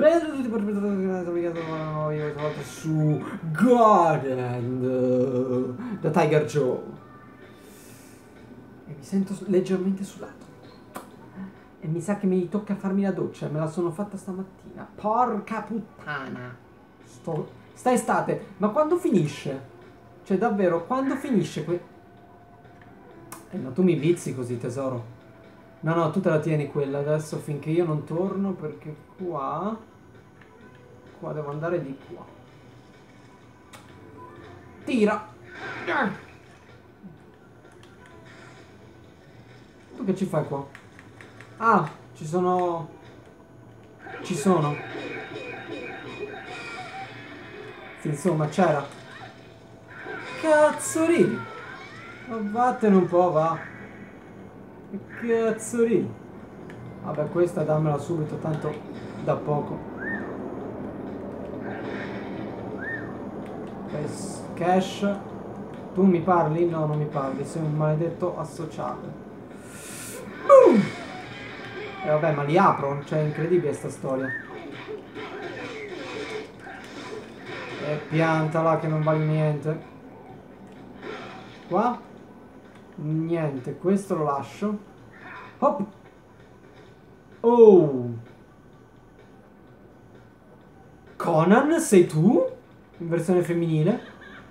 su Garden da Tiger Joe. E mi sento leggermente sudato. E mi sa che mi tocca farmi la doccia. Me la sono fatta stamattina. Porca puttana. Sta estate. Ma quando finisce? Cioè davvero, quando finisce ma tu mi vizi così, tesoro. No, no, tu te la tieni quella adesso finché io non torno, perché qua devo andare di qua. Tira. Tu che ci fai qua? Ah, ci sono. Sì, insomma, c'era. Cazzo ridi. Ma vattene un po', va. Che cazzo ridi. Vabbè, questa dammela subito, tanto da poco. Cash. Tu mi parli? No, non mi parli, sei un maledetto associato. Boom! E vabbè, ma li apro, cioè è incredibile sta storia. E piantala che non vale niente. Qua? Niente, questo lo lascio. Hop! Oh! Conan, sei tu? In versione femminile?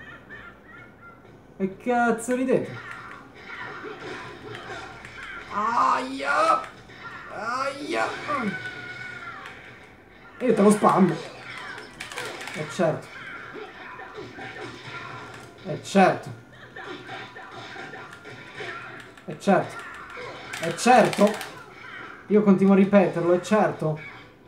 E cazzo ridete? Aia! Aia! E io te lo spammo. E certo. E certo. E certo. E certo. Io continuo a ripeterlo, è certo.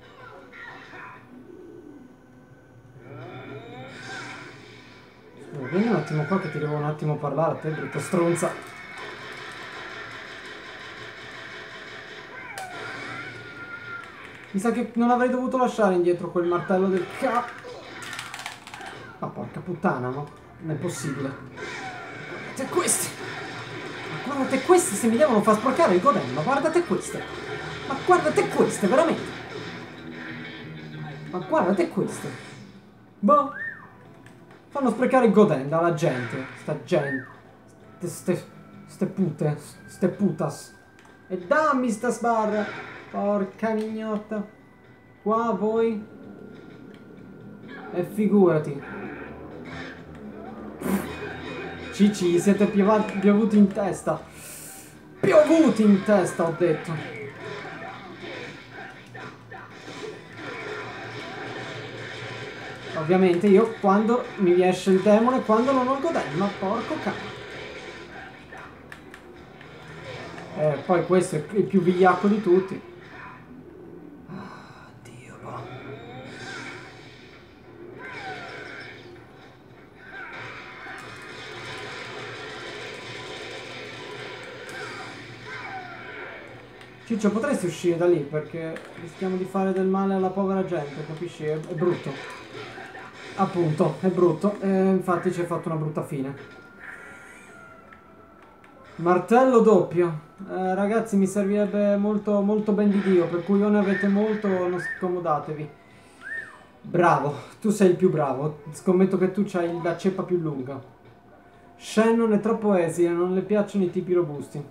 Vieni un attimo qua che ti devo un attimo parlare a te, brutta stronza. Mi sa che non avrei dovuto lasciare indietro quel martello del cap. Ma porca puttana, no? Non è possibile. Guardate questi! Ma guardate questi se mi devono far sporcare il godello, ma guardate queste! Ma guardate queste, veramente! Ma guardate queste! Boh! Fanno sprecare il godendo alla gente. Sta gente. Ste pute. Ste putas. E dammi sta sbarra. Porca mignotta. Qua voi. E figurati. Cici, siete piovuti in testa. Piovuti in testa, ho detto. Ovviamente io quando mi esce il demone, quando non ho il godello, ma porco cazzo. Poi questo è il più vigliacco di tutti. Ah, Dio. Ciccio, potresti uscire da lì perché rischiamo di fare del male alla povera gente, capisci? È brutto. Appunto, è brutto. Infatti ci hai fatto una brutta fine. Martello doppio. Ragazzi, mi servirebbe molto, molto ben di Dio, per cui o ne avete molto o non scomodatevi. Bravo, tu sei il più bravo. Scommetto che tu c'hai la ceppa più lunga. Shannon è troppo esile, non le piacciono i tipi robusti.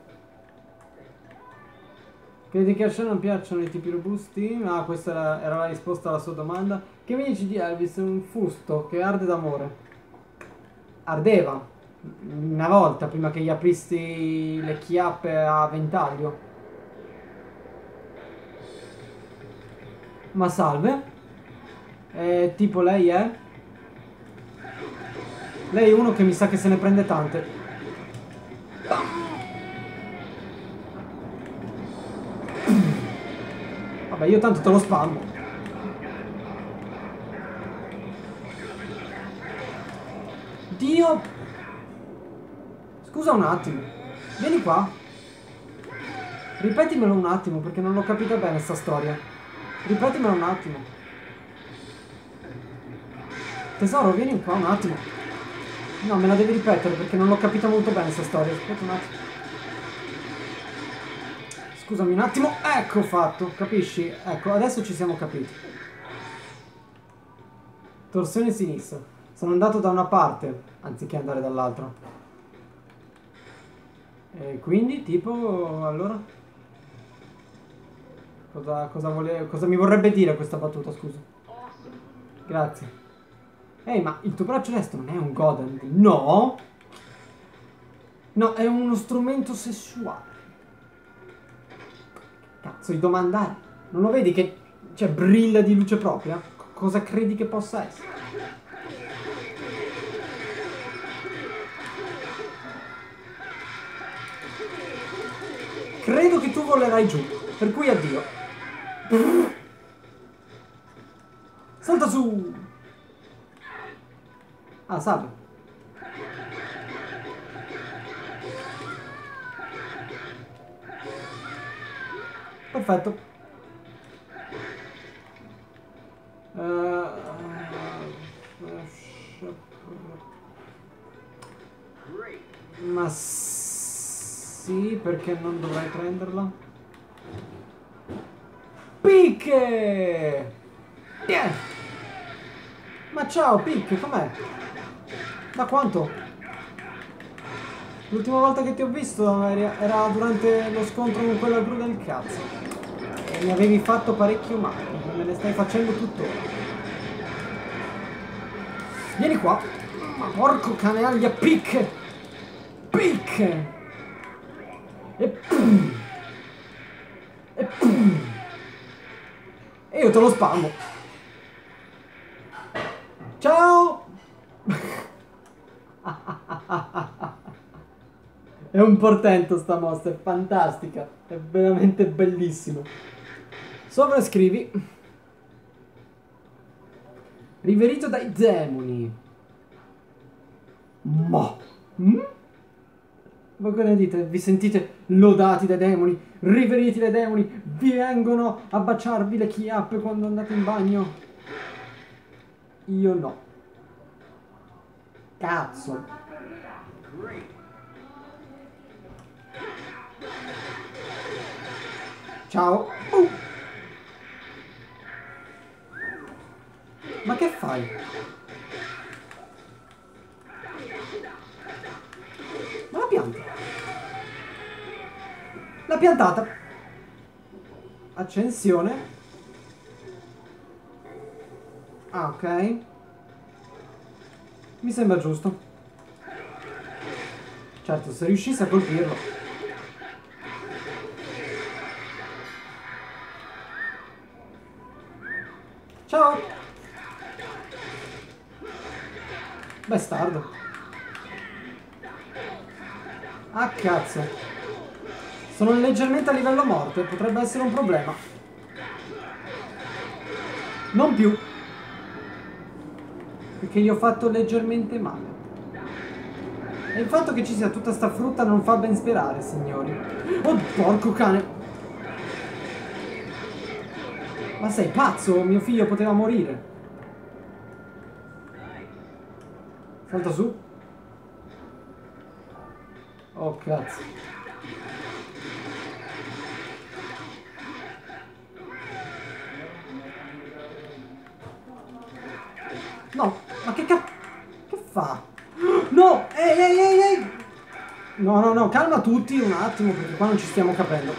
Credi che a Shannon piacciono i tipi robusti? Ah, questa era la risposta alla sua domanda. Che mi dici di Elvis? Un fusto che arde d'amore. Ardeva. Una volta, prima che gli apristi le chiappe a ventaglio. Ma salve. Tipo lei è? Lei è uno che mi sa che se ne prende tante. Vabbè, io tanto te lo spammo. Dio! Scusa un attimo. Vieni qua. Ripetimelo un attimo perché non l'ho capita bene sta storia. Ripetimelo un attimo. Tesoro, vieni qua un attimo. No, me la devi ripetere perché non l'ho capita molto bene sta storia. Aspetta un attimo. Scusami un attimo. Ecco fatto, capisci? Ecco, adesso ci siamo capiti. Torsione sinistra. Sono andato da una parte, anziché andare dall'altra. E quindi, tipo, allora? Cosa mi vorrebbe dire questa battuta, scusa? Grazie. Ehi, ma il tuo braccio destro non è un Godand? No! No, è uno strumento sessuale. Cazzo, di domandare. Non lo vedi che c'è brilla di luce propria? Cosa credi che possa essere? Credo che tu volerai giù, per cui addio. Salta su! Ah, salve. Perfetto. Ma sì, perché non dovrei prenderla? Picche! Yeah. Ma ciao, Picche, com'è? Da quanto? L'ultima volta che ti ho visto era durante lo scontro con quella gru del cazzo. E mi avevi fatto parecchio male, me ne stai facendo tuttora. Vieni qua! Ma porco canaglia, Picche! Picche! E pum! E pum! E io te lo spammo! Ciao! È un portento sta mossa, è fantastica, è veramente bellissimo. Sopra scrivi: riverito dai demoni. Ma voi che ne dite? Vi sentite lodati dai demoni, riveriti dai demoni, vi vengono a baciarvi le chiappe quando andate in bagno? Io no. Cazzo. Ciao. Ma che fai? Ma la pianta? La piantata. Accensione. Ah, ok. Mi sembra giusto. Certo, se riuscissi a colpirlo. Ciao! Bastardo. Ah, cazzo. Sono leggermente a livello morte, potrebbe essere un problema. Non più. Perché gli ho fatto leggermente male. E il fatto che ci sia tutta sta frutta non fa ben sperare, signori. Oh, porco cane! Ma sei pazzo? Mio figlio poteva morire. Salta su. Oh, cazzo. No, ma che fa? No! Ehi, ehi, ehi, ehi! No, no, no, calma tutti un attimo, perché qua non ci stiamo capendo.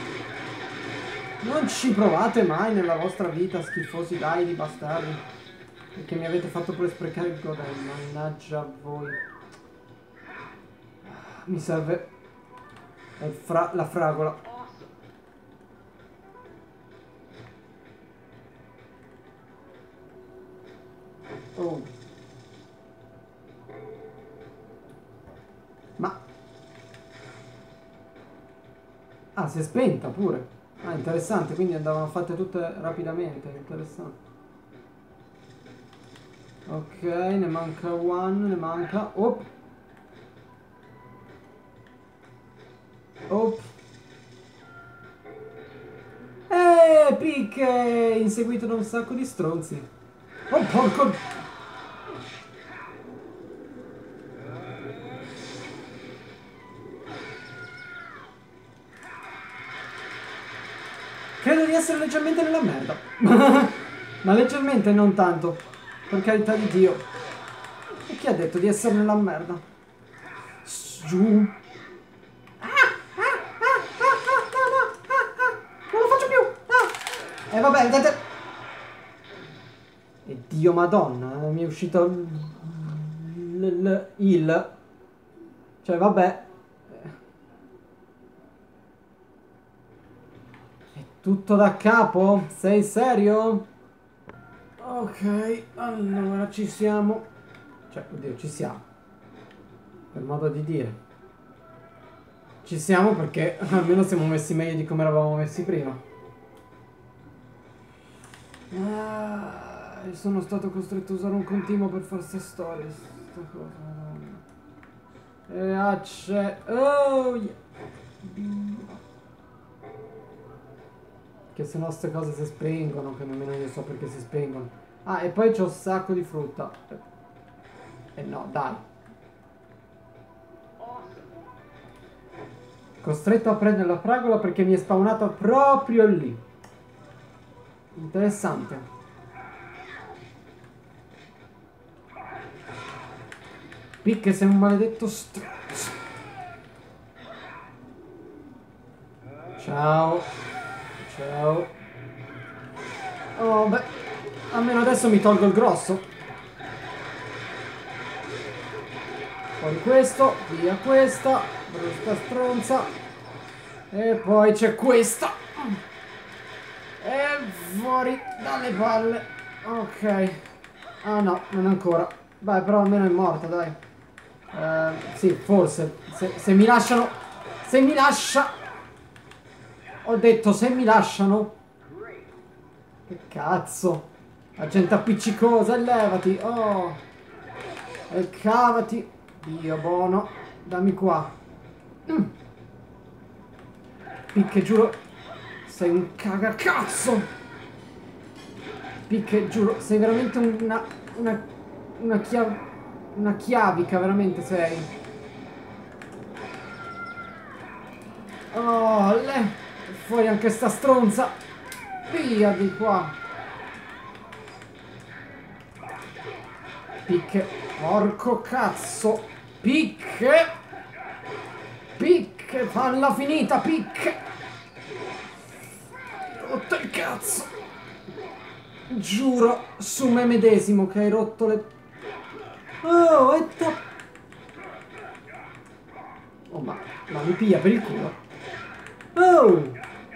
Non ci provate mai nella vostra vita, schifosi dai di bastardi. Perché mi avete fatto pure sprecare il godello, mannaggia a voi. Mi serve la fragola. Oh. Ma... Ah, si è spenta pure. Ah, interessante, quindi andavano fatte tutte rapidamente, interessante. Ok, ne manca one, ne manca... Oh! Oh! Picche! Inseguito da un sacco di stronzi. Oh, porco... Credo di essere leggermente nella merda. Ma leggermente, non tanto. Per carità di Dio. E chi ha detto di essere nella merda? Giù. Non lo faccio più. No. E vabbè, vedete. E Dio madonna, mi è uscito il. Cioè, vabbè. È tutto da capo? Sei serio? Ok, allora ci siamo. Cioè, oddio, ci siamo. Per modo di dire. Ci siamo perché almeno siamo messi meglio di come eravamo messi prima. Sono stato costretto a usare un continuo per fare queste storie. Sta cosa, madonna. E c'è. Oh, yeah. Che se no queste cose si spengono, che nemmeno io so perché si spengono. Ah, e poi c'ho un sacco di frutta. No, dai. Costretto a prendere la fragola perché mi è spawnata proprio lì. Interessante. Picche, sei un maledetto stronzo. Ciao. Ciao. Oh, beh. Almeno adesso mi tolgo il grosso. Fuori questo, via questa, brutta stronza. E poi c'è questa. E fuori dalle palle. Ok. Ah no, non ancora. Vai, però almeno è morta, dai. Sì, forse. Se mi lasciano. Se mi lascia. Ho detto se mi lasciano. Che cazzo. La gente appiccicosa, levati. Oh. E cavati. Dio buono. Dammi qua. Picche, giuro. Sei un cagacazzo. Picche, giuro. Sei veramente una chiavica, veramente sei. Oh, fuori anche sta stronza. Via di qua. Picche. Porco cazzo. Picche. Picche. Falla finita, picche. Rotto il cazzo. Giuro su me medesimo che hai rotto le... Oh, è top. Oh, ma mi piglia per il culo. Oh.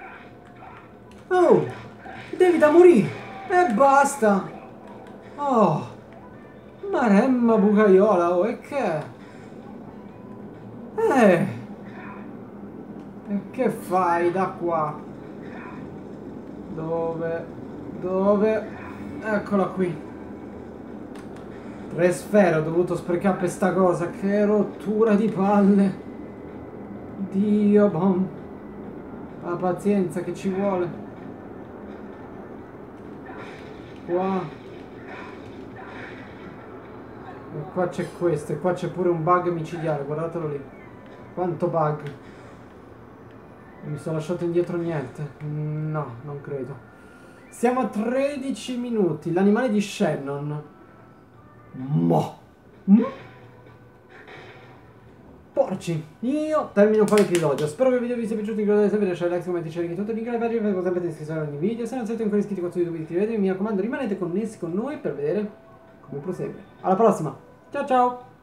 Oh. Devi da morire. E basta. Oh. Maremma bucaiola, oh, e che? E che fai da qua? Dove? Dove? Eccola qui. 3 sfere, ho dovuto sprecare per sta cosa. Che rottura di palle. Dio, bom. La pazienza che ci vuole. Qua. E qua c'è questo, e qua c'è pure un bug micidiale, guardatelo lì. Quanto bug. Mi sono lasciato indietro niente. No, non credo. Siamo a 13 minuti. L'animale di Shannon. Mo. Porci. Io termino qua l'episodio. Spero che il video vi sia piaciuto. Ricordate sempre di lasciare like, commenti, share, tutto. Link alla pagina per sapere iscrizione a ogni video. Se non siete ancora iscritti, quando YouTube iscrivetevi. Mi raccomando, rimanete connessi con noi per vedere come prosegue. Alla prossima. Ciao ciao.